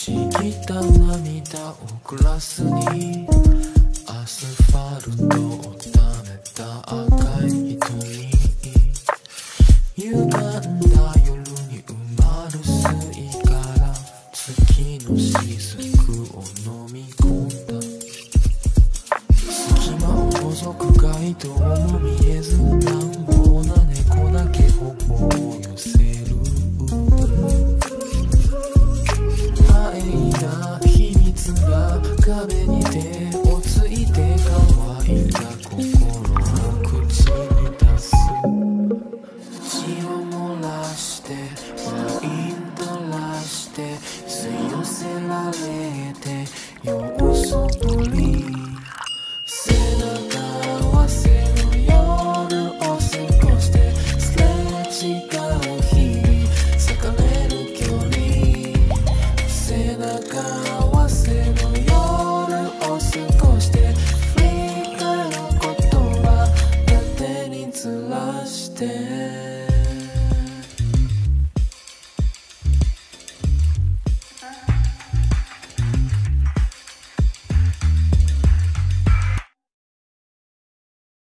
ちぎった涙をグラスにアスファルトを溜めた赤い瞳歪んだ夜に埋まる吸い殻月の雫を飲み込んだ隙間を覗く街灯も見えず乱暴な猫だけ頬を寄せる愛な秘密が壁に手をついて乾いた心を口に出す血を漏らしてワイン垂らして吸い寄せられて様子ぶり背中合わせの夜を過ごしてすれ違う日々裂かれる距離背中合わせの夜を過ごして振り返ることは縦にずらして